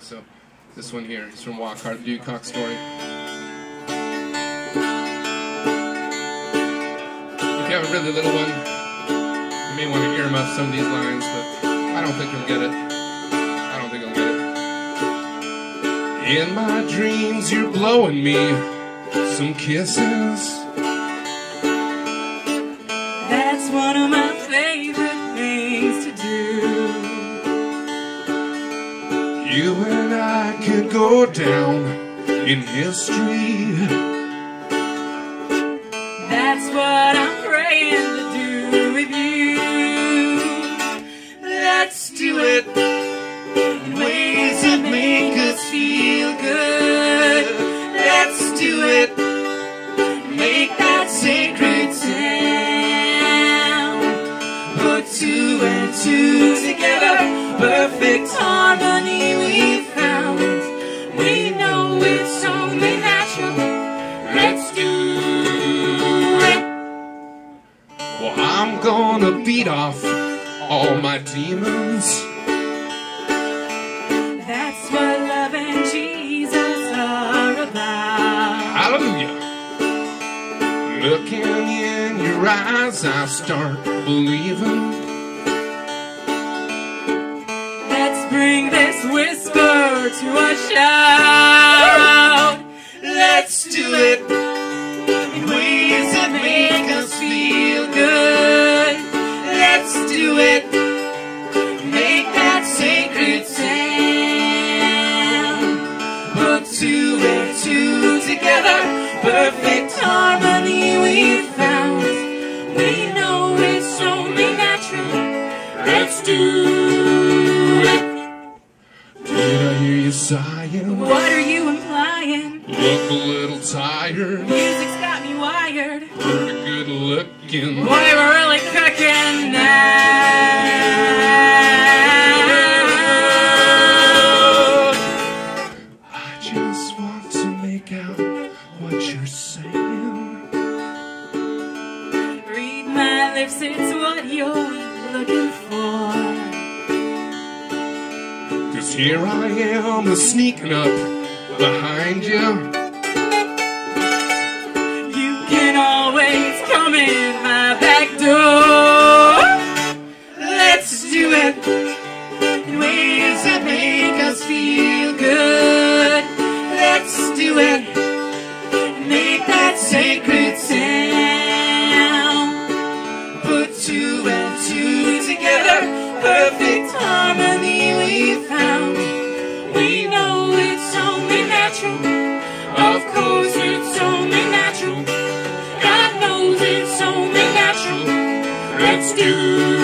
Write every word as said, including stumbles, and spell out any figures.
So this one here is from Walk Hard, the Dewcock Story. If you have a really little one, you may want to earmuff some of these lines, but I don't think you'll get it. I don't think you'll get it. In my dreams, you're blowing me some kisses. That's one of my favorite things to do. You and I could go down in history. That's what I'm praying to do with you. Let's do it in ways that make us feel good. Let's do it, make that sacred sound. Put two and two together, perfect harmony we found. We know it's only natural. Let's do it. Well, I'm gonna beat off all my demons. That's what love and Jesus are about. Hallelujah. Looking in your eyes, I start believing. Let's bring this whisper to a shout. Let's do it in ways that make us feel good. Let's do it, make that sacred sound. Put two and two together, perfect harmony we found. We know it's only natural. Let's do it. Did I hear you sighing? What are you implying? Look a little tired. Music's got me wired. Pretty good looking. Boy, we're really cooking now. I just want to make out what you're saying. Read my lips, it's what you're looking for. Cause here I am, a sneaking up behind you. You can always come in my back door. Let's do it in ways that make us feel good. Let's do it, make that sacred sound. Put two and two together, perfect harmony we found. We know it's only natural. Of course it's only natural. God knows it's only natural. Let's do